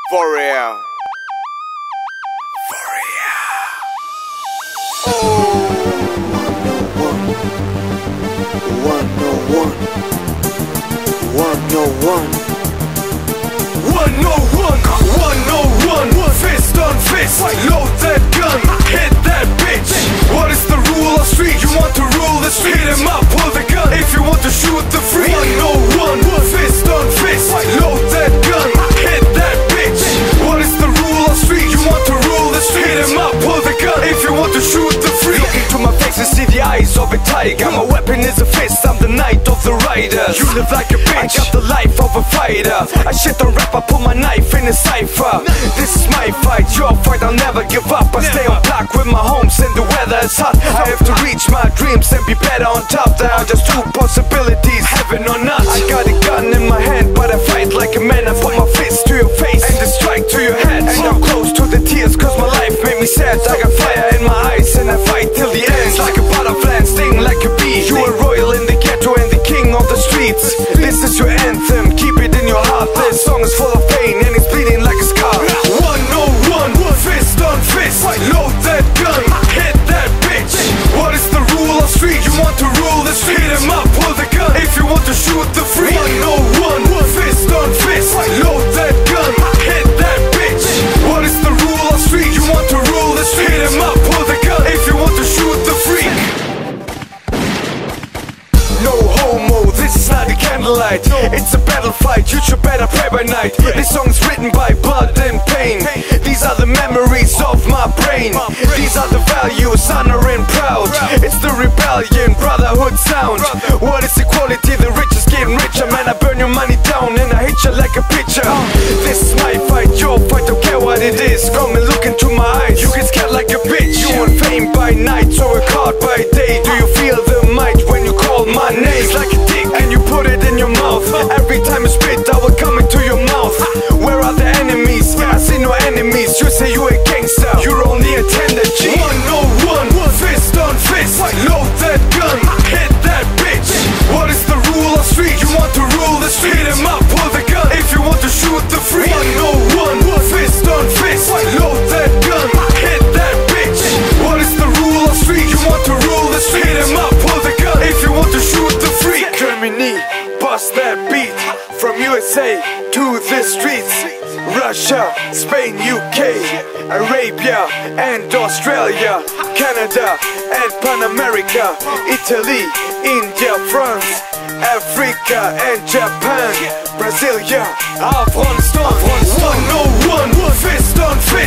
For real. For real. Oh. 101. 101. Fist on fist. Load that gun. Hit that bitch. What is the rule of street? You want to rule the street? Hit him up, pull the gun. If you want to shoot the freak. 101. Fist on fist. Load that gun. Hit that bitch. What is the rule of street? You want to rule the street? Hit him up, pull the gun. If you want to shoot the freak. Look into my face and see the eyes of a tiger. My weapon is a fist. I'm the knight of the riders. You live like a bitch. I got the life of a fighter. I shit on rap, I pull my knife in a cipher. This is my fight, your fight, I'll never give up. I stay on block with my homes and the weather is hot. I have to reach my dreams and be better on top. There are just two possibilities, heaven or not. I got a gun in my hand, but I fight like a man. I put my fist to your face and a strike to your head. And I'm close to the tears cause my life made me sad. I got fire in my eyes and I fight till the end. It's like a butterfly and sting like a bee. You a royal in the ghetto and the king of the streets. This is your anthem, keep it in your heart. This song is full of pain and it's bleeding like a scar. 101, fist on fist. Load that gun, hit that bitch. What is the rule of street? You want to rule the street? Hit him up, pull the gun. If you want to shoot the freak. 101, fist on fist. Load that gun, hit that bitch. What is the rule of street? You want to rule the street? Hit him up, pull the gun. If you want to shoot the freak. No homo, this is not a candlelight. It's a battle fight, you should better pray by night. This song is written by blood and pain. These are the memories of my brain. These are the values, honor and proud. It's the rebellion, brotherhood sound. What is equality? The rich is getting richer. Man, I burn your money down and I hit you like a pitcher. This is my fight, your fight, don't care what it is. Come and look into my eyes, you get scared like a bitch. You want fame by night or a card by day. Do you feel the might when you call my name? It's like a dick and you put it in your mouth. Every time you spit, I will come into your mouth. Where are the enemies? I see no enemies. You say you a gangster, you're only a tender G. 101, fist on fist. Load that gun, hit that bitch. What is the rule of street? You want to rule the street? Hit him up, pull the gun. If you want to shoot the freak. 101, fist on fist. Load that gun, hit that bitch. What is the rule of street? You want to rule the street? Hit him up, pull the gun. If you want to shoot the freak. Germany, bust that beat. From USA to the streets. Russia, Spain, UK, Arabia and Australia, Canada and Pan America, Italy, India, France, Africa and Japan, Brasilia, Afghanistan. 101, fist on fist.